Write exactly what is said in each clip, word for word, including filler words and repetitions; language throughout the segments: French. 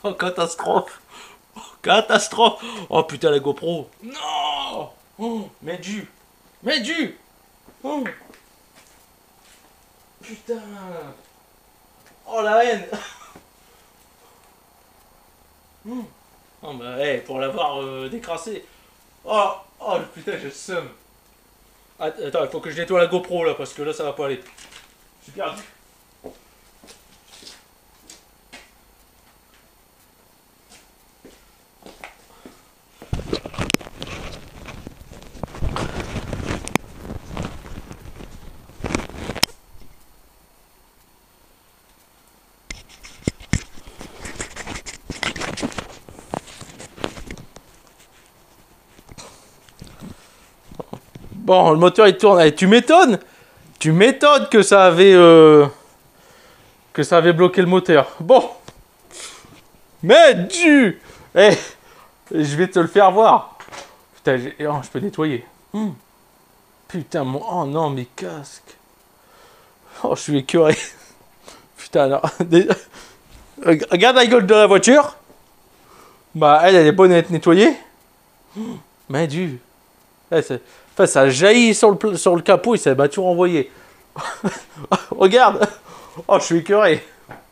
Oh, catastrophe. Catastrophe. Oh putain, la GoPro. Non. Oh, mets du. Mets du. Oh. Putain. Oh la haine. Oh bah hey, pour l'avoir euh, décrassé. Oh, oh putain, j'ai le seum. Attends, il faut que je nettoie la GoPro là parce que là ça va pas aller. Je suis perdu. Bon, le moteur il tourne. Et tu m'étonnes. Tu m'étonnes que ça avait euh, que ça avait bloqué le moteur. Bon. Mais du. Eh, je vais te le faire voir. Putain, oh, je peux nettoyer. Hum. Putain, mon... Oh non, mes casques. Oh, je suis écœuré. Putain, alors... Regarde la gueule de la voiture. Bah, elle, elle est bonne à être nettoyée. Mais du... Eh, enfin, ça jaillit sur le, sur le capot et ça m'a tout renvoyé. Regarde. Oh, je suis écœuré.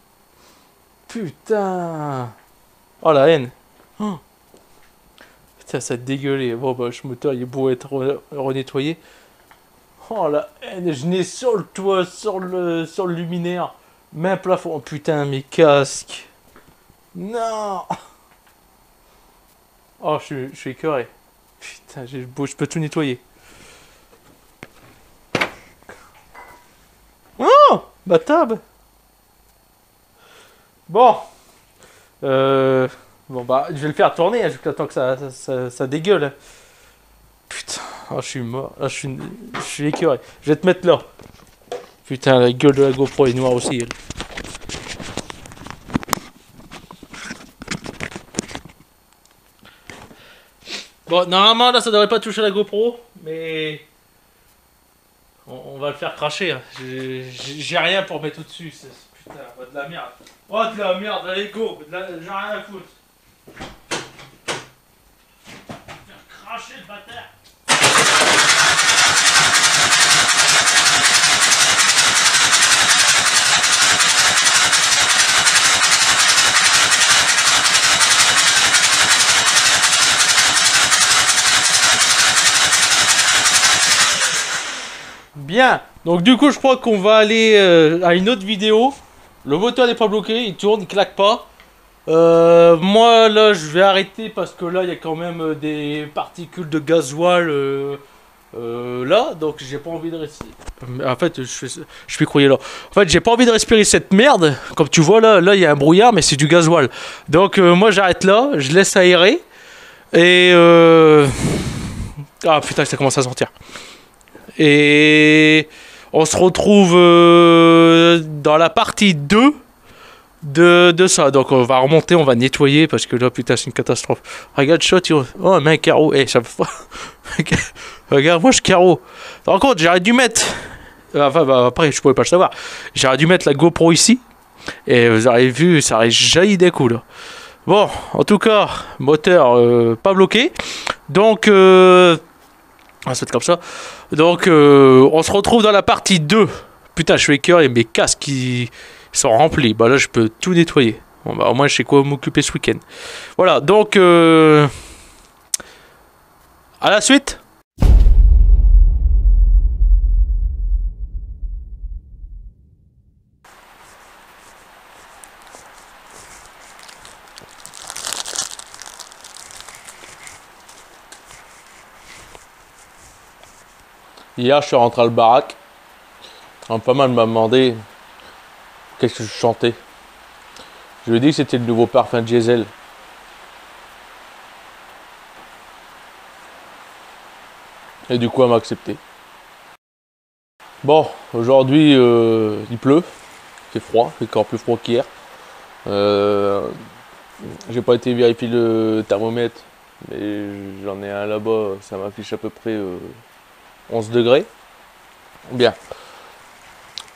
Putain. Oh, la haine. Oh. Putain, ça a dégueulé. Bon, bah, ce moteur, il est beau être renettoyé. Oh, la haine. Je n'ai sur le toit, sur le, sur le luminaire. Même plafond. Oh, putain, mes casques. Non. Oh, je suis, je suis écœuré. Putain, je peux tout nettoyer. Oh, ma table. Bon. Euh, bon, bah, je vais le faire tourner hein, jusqu'à temps que ça, ça, ça, ça dégueule. Putain, oh, je suis mort. Oh, je, suis, je suis écœuré. Je vais te mettre là. Putain, la gueule de la GoPro est noire aussi. Elle. Bon, normalement, là, ça devrait pas toucher la GoPro, mais... On, on va le faire cracher. Hein. J'ai rien pour mettre au-dessus. Putain, oh, de la merde. Oh, de la merde, allez, go. J'en ai rien à foutre. Faire cracher le bâtard. Bien, donc du coup je crois qu'on va aller euh, à une autre vidéo. Le moteur n'est pas bloqué, il tourne, il claque pas. Euh, moi là je vais arrêter parce que là il y a quand même des particules de gasoil euh, euh, là, donc j'ai pas envie de respirer. En fait je fais, je suis croyé là. En fait j'ai pas envie de respirer cette merde. Comme tu vois là, là il y a un brouillard mais c'est du gasoil. Donc euh, moi j'arrête là, je laisse aérer. Et euh... ah putain ça commence à sentir. Et on se retrouve euh, dans la partie deux de, de ça. Donc on va remonter, on va nettoyer parce que là putain c'est une catastrophe. Regarde shot, oh mais un carreau, hey, ça... regarde moi je carreau. Par contre j'aurais dû mettre, enfin bah, après je pouvais pas le savoir, j'aurais dû mettre la GoPro ici et vous avez vu ça aurait jailli des coups là. Bon en tout cas moteur euh, pas bloqué, donc euh, on va se mettre comme ça. Donc euh, on se retrouve dans la partie deux. Putain je suis écœuré et mes casques qui sont remplis. Bah là je peux tout nettoyer. Bon bah au moins je sais quoi m'occuper ce week-end. Voilà donc euh, à la suite. Hier, je suis rentré à le baraque. Un pas mal m'a demandé qu'est-ce que je chantais. Je lui ai dit que c'était le nouveau parfum diesel. Et du coup, elle m'a accepté. Bon, aujourd'hui, euh, il pleut. Il fait froid, il fait encore plus froid qu'hier. Euh, J'ai pas été vérifier le thermomètre, mais j'en ai un là-bas, ça m'affiche à peu près... Euh, onze degrés. Bien.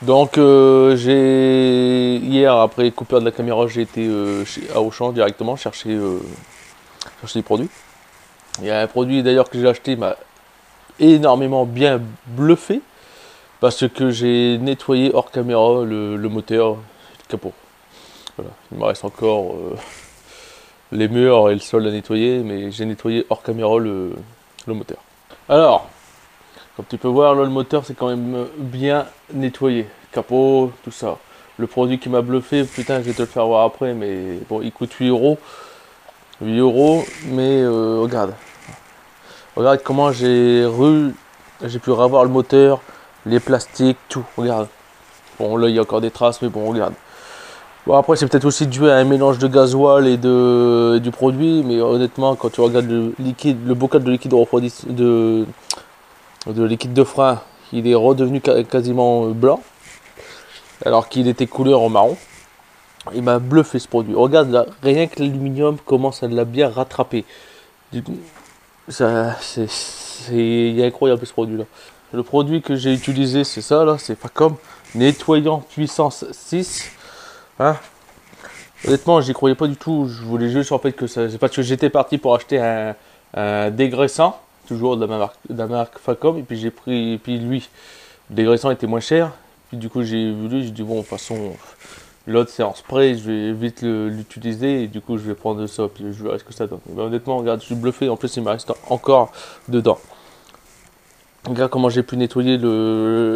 Donc euh, j'ai hier après coupure de la caméra, j'ai été euh, chez, à Auchan directement chercher, euh, chercher des produits. Il y a un produit d'ailleurs que j'ai acheté, m'a énormément bien bluffé parce que j'ai nettoyé hors caméra le, le moteur, le capot. Voilà. Il me reste encore euh, les murs et le sol à nettoyer, mais j'ai nettoyé hors caméra le, le moteur. Alors, comme tu peux voir, là, le moteur c'est quand même bien nettoyé. Capot, tout ça. Le produit qui m'a bluffé, putain, je vais te le faire voir après, mais bon, il coûte huit euros. huit euros, mais euh, regarde. Regarde comment j'ai re... j'ai pu revoir le moteur, les plastiques, tout. Regarde. Bon, là, il y a encore des traces, mais bon, regarde. Bon, après, c'est peut-être aussi dû à un mélange de gasoil et, de, et du produit, mais honnêtement, quand tu regardes le liquide, le bocal de liquide refroidissant, de, de liquide de frein, il est redevenu quasiment blanc, alors qu'il était couleur en marron. Il m'a bluffé ce produit. Regarde là, rien que l'aluminium, comment ça l'a bien rattrapé. Du coup, ça, c'est, c'est incroyable ce produit là. Le produit que j'ai utilisé, c'est ça là, c'est Facom nettoyant puissance six. Hein, honnêtement, j'y croyais pas du tout. Je voulais juste en fait que ça. C'est parce que j'étais parti pour acheter un, un dégraissant, toujours de la marque, de la marque Facom, et puis j'ai pris, et puis lui, le dégraissant était moins cher. Puis du coup, j'ai vu lui, j'ai dit bon, de toute façon, l'autre c'est en spray, je vais vite le- l'utiliser, et du coup, je vais prendre ça, puis je verrai ce que ça donne. Ben, honnêtement, regarde, je suis bluffé. En plus, il me reste encore dedans. Regarde comment j'ai pu nettoyer le,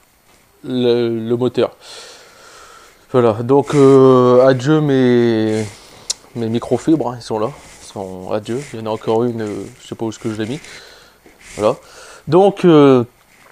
le, le moteur. Voilà, donc euh, adieu mes, mes microfibres, hein, ils sont là, ils sont adieu. Il y en a encore une, euh, je sais pas où est-ce que je l'ai mis. Voilà. Donc euh,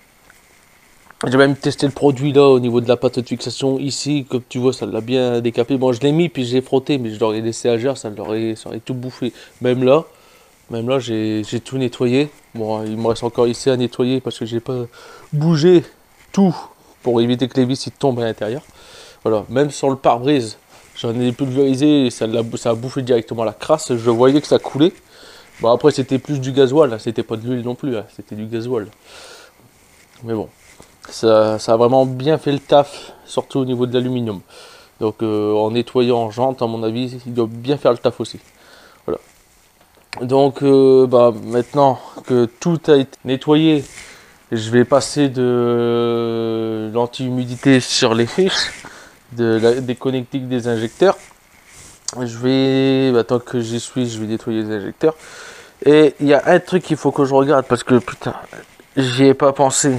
j'ai même testé le produit là au niveau de la pâte de fixation ici, comme tu vois, ça l'a bien décapé. Bon, je l'ai mis puis j'ai frotté, mais je l'aurais laissé agir, ça l'aurait, ça aurait tout bouffé. Même là, même là, j'ai, j'ai tout nettoyé. Bon, il me reste encore ici à nettoyer parce que j'ai pas bougé tout pour éviter que les vis ils tombent à l'intérieur. Voilà, même sur le pare-brise, j'en ai pulvérisé et ça, l'a- ça a bouffé directement la crasse. Je voyais que ça coulait. Bon, après, c'était plus du gasoil, hein, c'était pas de l'huile non plus, hein, c'était du gasoil. Mais bon, ça, ça a vraiment bien fait le taf, surtout au niveau de l'aluminium. Donc, euh, en nettoyant en jante, à mon avis, il doit bien faire le taf aussi. Voilà. Donc, euh, bah, maintenant que tout a été nettoyé, je vais passer de l'anti-humidité sur les fiches, de la, des connectiques des injecteurs. Je vais, bah, tant que j'y suis, je vais nettoyer les injecteurs. Et il y a un truc qu'il faut que je regarde parce que putain, j'y ai pas pensé.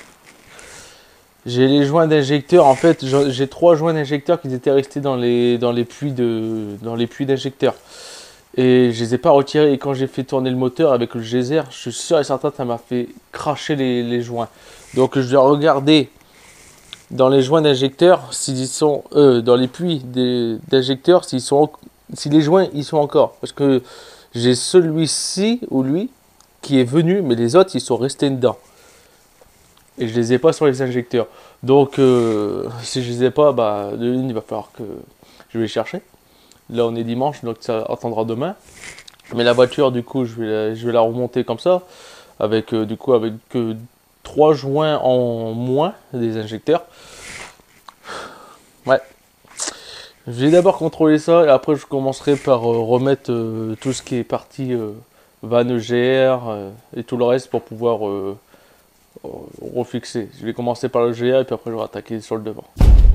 J'ai les joints d'injecteurs. En fait, j'ai trois joints d'injecteurs qui étaient restés dans les dans les puits de dans les puits d'injecteurs. Et je les ai pas retirés. Et quand j'ai fait tourner le moteur avec le geyser, je suis sûr et certain que ça m'a fait cracher les, les joints. Donc je dois regarder dans les joints d'injecteurs s'ils sont euh, dans les puits d'injecteurs s'ils sont si les joints ils sont encore. Parce que j'ai celui-ci ou lui qui est venu, mais les autres ils sont restés dedans. Et je les ai pas sur les injecteurs. Donc euh, si je les ai pas, bah de une il va falloir que je vais les chercher. Là on est dimanche, donc ça attendra demain. Mais la voiture du coup je vais la, je vais la remonter comme ça. Avec euh, du coup avec euh, trois joints en moins des injecteurs. Ouais. Je vais d'abord contrôler ça et après je commencerai par euh, remettre euh, tout ce qui est partie euh, van E G R euh, et tout le reste pour pouvoir euh, refixer. Je vais commencer par le G R et puis après je vais attaquer sur le devant.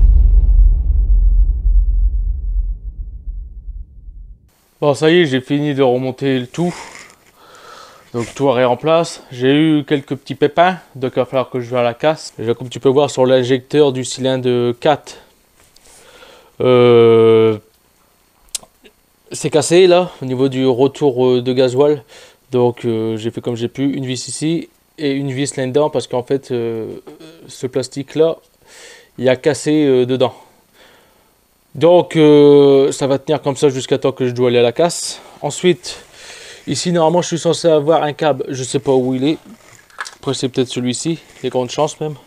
Bon ça y est, j'ai fini de remonter le tout. Donc tout est en place. J'ai eu quelques petits pépins, donc il va falloir que je vais à la casse. Déjà comme tu peux voir sur l'injecteur du cylindre quatre, euh, c'est cassé là au niveau du retour de gasoil. Donc euh, j'ai fait comme j'ai pu, une vis ici et une vis là-dedans parce qu'en fait euh, ce plastique là il a cassé euh, dedans. Donc euh, ça va tenir comme ça jusqu'à temps que je dois aller à la casse. Ensuite ici normalement je suis censé avoir un câble, je sais pas où il est. Après c'est peut-être celui-ci, il y a grande chance même.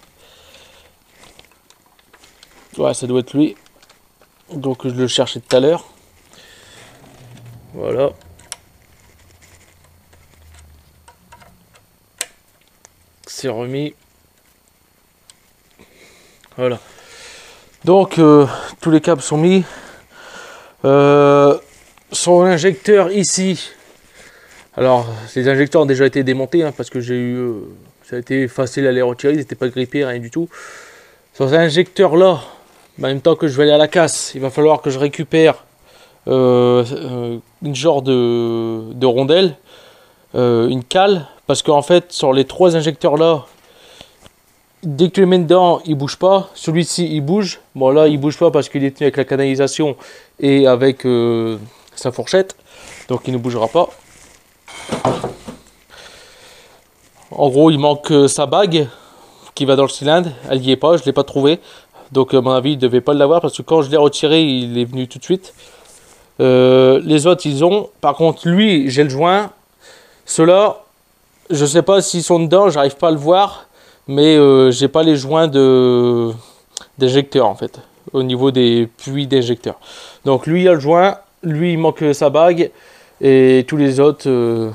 Ouais ça doit être lui. Donc je le cherchais tout à l'heure. Voilà. C'est remis. Voilà. Donc euh, tous les câbles sont mis. Euh, son injecteur ici. Alors les injecteurs ont déjà été démontés hein, parce que j'ai eu, euh, ça a été facile à les retirer, ils n'étaient pas grippés, rien du tout. Sur cet injecteur là, en même temps que je vais aller à la casse, il va falloir que je récupère euh, euh, une genre de, de rondelle, euh, une cale, parce qu'en fait sur les trois injecteurs là, dès que tu les mets dedans, il bouge pas. Celui-ci, il bouge. Bon, là, il bouge pas parce qu'il est tenu avec la canalisation et avec euh, sa fourchette. Donc, il ne bougera pas. En gros, il manque euh, sa bague qui va dans le cylindre. Elle n'y est pas, je ne l'ai pas trouvée. Donc, à mon avis, il ne devait pas l'avoir parce que quand je l'ai retiré, il est venu tout de suite. Euh, les autres, ils ont. Par contre, lui, j'ai le joint. Ceux-là, je ne sais pas s'ils sont dedans, j'arrive pas à le voir. Mais euh, j'ai pas les joints de d'éjecteur en fait au niveau des puits d'éjecteur. Donc lui il a le joint, lui il manque sa bague et tous les autres il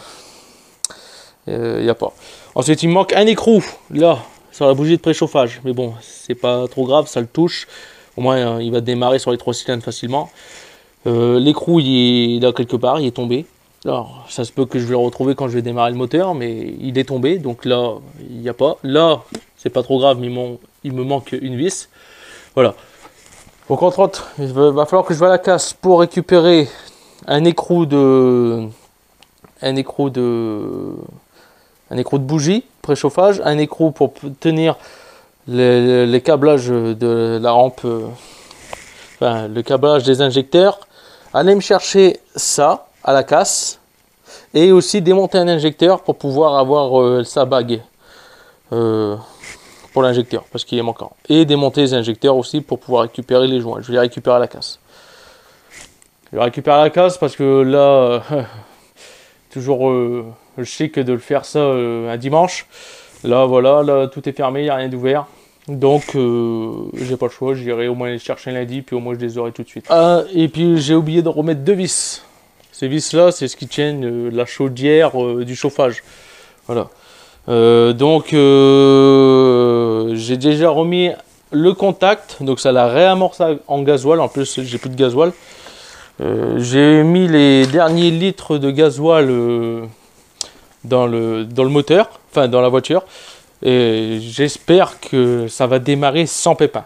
euh, n'y a pas. Ensuite il manque un écrou là sur la bougie de préchauffage, mais bon c'est pas trop grave, ça le touche, au moins hein, il va démarrer sur les trois cylindres facilement. Euh, l'écrou il est là quelque part, il est tombé. Alors, ça se peut que je vais le retrouver quand je vais démarrer le moteur, mais il est tombé, donc là, il n'y a pas. Là, c'est pas trop grave, mais mon, il me manque une vis. Voilà. Donc, entre autres, il va, va falloir que je vais à la casse pour récupérer un écrou de... Un écrou de... Un écrou de bougie, préchauffage, un écrou pour tenir les, les câblages de la rampe, enfin, le câblage des injecteurs. Allez me chercher ça à la casse et aussi démonter un injecteur pour pouvoir avoir euh, sa bague euh, pour l'injecteur parce qu'il est manquant, et démonter les injecteurs aussi pour pouvoir récupérer les joints. Je vais les récupérer à la casse. Je vais récupérer à la casse parce que là euh, toujours euh, je sais que de le faire ça euh, un dimanche, là voilà, là tout est fermé, il n'y a rien d'ouvert. Donc euh, j'ai pas le choix, j'irai au moins les chercher lundi, puis au moins je les aurai tout de suite. Ah, et puis j'ai oublié de remettre deux vis. Ces vis là, c'est ce qui tiennent euh, la chaudière euh, du chauffage. Voilà. Euh, donc euh, j'ai déjà remis le contact, donc ça la réamorce en gasoil. En plus j'ai plus de gasoil. Euh, j'ai mis les derniers litres de gasoil euh, dans le dans le moteur, enfin dans la voiture. Et j'espère que ça va démarrer sans pépin.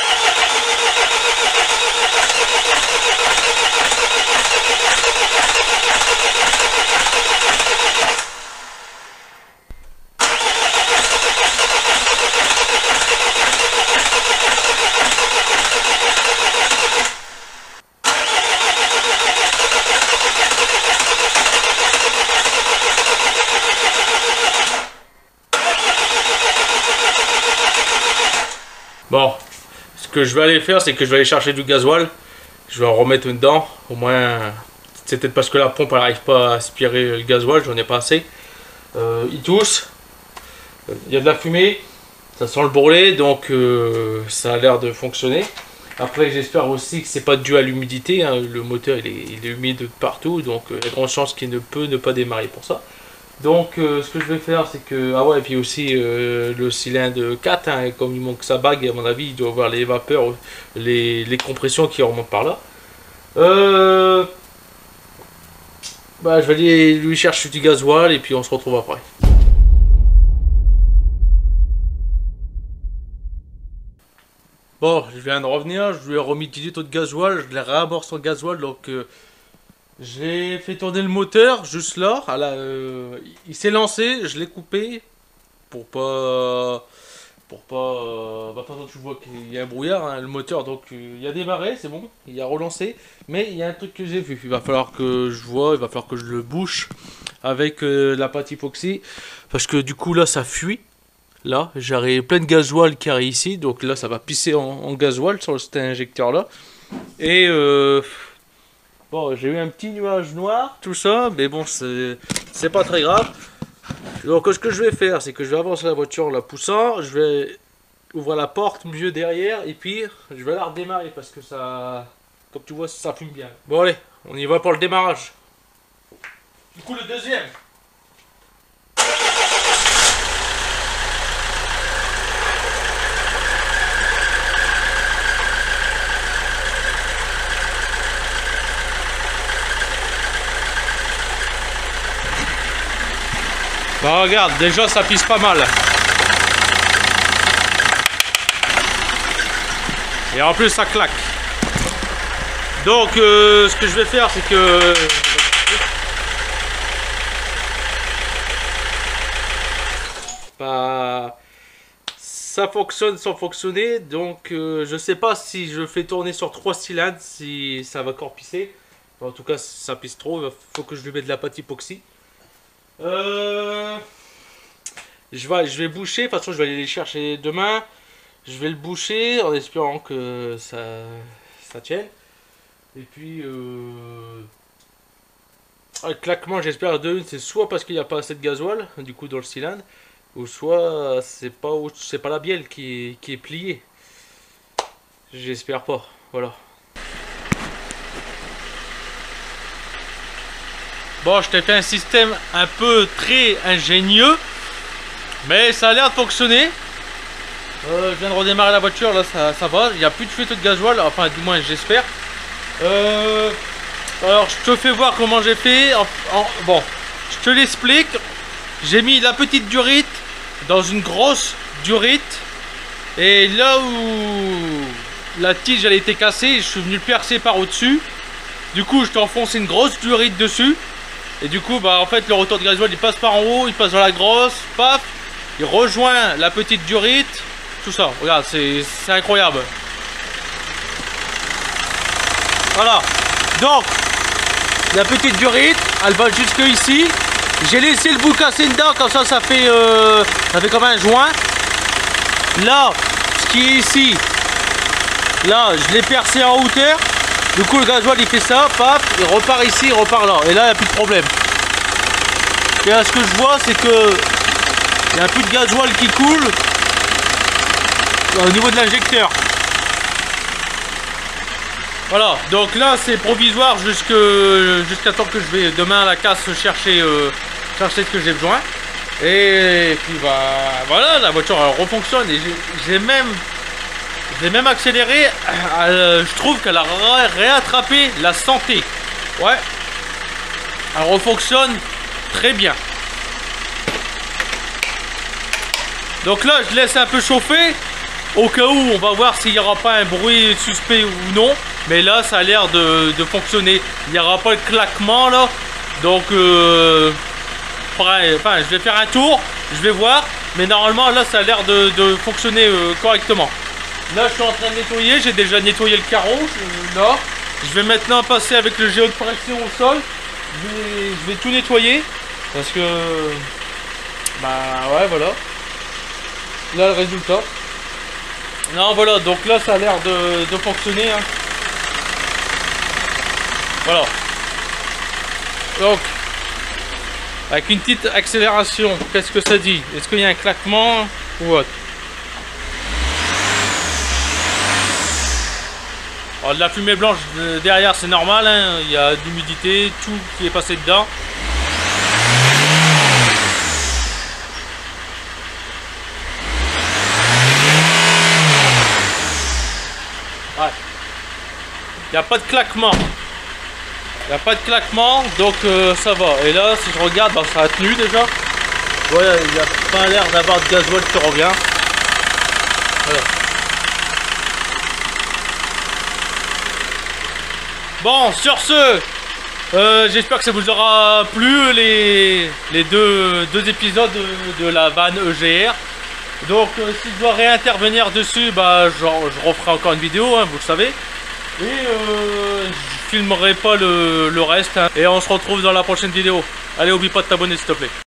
Bon, ce que je vais aller faire, c'est que je vais aller chercher du gasoil. Je vais en remettre dedans. Au moins, c'est peut-être parce que la pompe n'arrive pas à aspirer le gasoil, j'en ai pas assez. Euh, il tousse. Il y a de la fumée. Ça sent le brûlé, donc euh, ça a l'air de fonctionner. Après, j'espère aussi que c'est pas dû à l'humidité. Hein. Le moteur, il est, il est humide de partout, donc il y a grande chance qu'il ne peut ne pas démarrer pour ça. Donc euh, ce que je vais faire, c'est que... Ah ouais, et puis aussi euh, le cylindre quatre, hein, comme il manque sa bague, à mon avis, il doit avoir les vapeurs, les, les compressions qui remontent par là. Euh... Bah, je vais aller lui chercher du gasoil et puis on se retrouve après. Bon, je viens de revenir, je lui ai remis dix litres de gasoil, je l'ai réamorcé en gasoil, donc... Euh... J'ai fait tourner le moteur juste là, à la, euh, il s'est lancé, je l'ai coupé pour pas, pour pas, euh, bah, tu vois qu'il y a un brouillard, hein, le moteur, donc euh, il a démarré, c'est bon, il a relancé, mais il y a un truc que j'ai vu, il va falloir que je vois, il va falloir que je le bouche avec euh, la pâte époxy, parce que du coup là ça fuit, là j'aurai plein de gasoil qui arrive ici, donc là ça va pisser en, en gasoil sur cet injecteur là, et euh, bon, j'ai eu un petit nuage noir, tout ça, mais bon, c'est pas très grave. Donc, ce que je vais faire, c'est que je vais avancer la voiture en la poussant, je vais ouvrir la porte mieux derrière, et puis je vais la redémarrer parce que ça, comme tu vois, ça fume bien. Bon, allez, on y va pour le démarrage. Du coup, le deuxième. Bah regarde, déjà ça pisse pas mal. Et en plus ça claque. Donc euh, ce que je vais faire c'est que... Bah... Ça fonctionne sans fonctionner. Donc euh, je sais pas si je fais tourner sur trois cylindres si ça va encore pisser. En tout cas ça pisse trop, il faut que je lui mette de la pâte époxy. Euh... Je vais, je vais boucher, de toute façon je vais aller les chercher demain. Je vais le boucher en espérant que ça, ça tienne. Et puis euh... le claquement, j'espère de une, c'est soit parce qu'il n'y a pas assez de gasoil du coup dans le cylindre, ou soit c'est pas c'est pas la bielle qui est, qui est pliée. J'espère pas. Voilà. Bon, je t'ai fait un système un peu très ingénieux, mais ça a l'air de fonctionner. Euh, je viens de redémarrer la voiture, là ça, ça va, il n'y a plus de fuite de gasoil, enfin du moins j'espère. Euh, alors je te fais voir comment j'ai fait. En, en, bon, je te l'explique. J'ai mis la petite durite dans une grosse durite, et là où la tige elle a été cassée, je suis venu le percer par au-dessus. Du coup je t'ai enfoncé une grosse durite dessus. Et du coup, bah en fait, le rotor de gasoil il passe par en haut, il passe dans la grosse, paf, il rejoint la petite durite, tout ça. Regarde, c'est incroyable. Voilà. Donc, la petite durite, elle va jusque ici. J'ai laissé le bout cassé dedans, comme ça, ça fait, euh, ça fait comme un joint. Là, ce qui est ici, là, je l'ai percé en hauteur. Du coup le gasoil il fait ça, paf, il repart ici, il repart là. Et là il n'y a plus de problème. Et là ce que je vois c'est que il n'y a plus de gasoil qui coule au niveau de l'injecteur. Voilà, donc là c'est provisoire jusqu'à temps que je vais demain à la casse chercher, euh, chercher ce que j'ai besoin. Et puis bah voilà, la voiture elle refonctionne et j'ai même... J'ai même accéléré, euh, je trouve qu'elle a réattrapé la santé. Ouais, elle refonctionne très bien. Donc là, je laisse un peu chauffer, au cas où on va voir s'il n'y aura pas un bruit suspect ou non. Mais là, ça a l'air de, de fonctionner. Il n'y aura pas le claquement là. Donc, euh, pareil, enfin, je vais faire un tour, je vais voir. Mais normalement, là, ça a l'air de, de fonctionner euh, correctement. Là je suis en train de nettoyer, j'ai déjà nettoyé le carreau, je, là. Je vais maintenant passer avec le géo de pression au sol. Je vais, je vais tout nettoyer. Parce que... Bah ouais voilà. Là le résultat. Non voilà, donc là ça a l'air de, de fonctionner. Hein. Voilà. Donc, avec une petite accélération, qu'est-ce que ça dit? Est-ce qu'il y a un claquement ou autre? Alors, de la fumée blanche derrière c'est normal, hein. Il y a de l'humidité, tout qui est passé dedans. Ouais. Il n'y a pas de claquement. Il n'y a pas de claquement, donc euh, ça va. Et là si je regarde, bah, ça a tenu déjà. Voilà, il n'y a pas l'air d'avoir de gasoil qui revient. Voilà. Bon, sur ce, euh, j'espère que ça vous aura plu les, les deux, deux épisodes de, de la vanne E G R. Donc, euh, si je dois réintervenir dessus, bah, je, je referai encore une vidéo, hein, vous le savez. Et euh, je filmerai pas le, le reste. Hein. Et on se retrouve dans la prochaine vidéo. Allez, oublie pas de t'abonner s'il te plaît.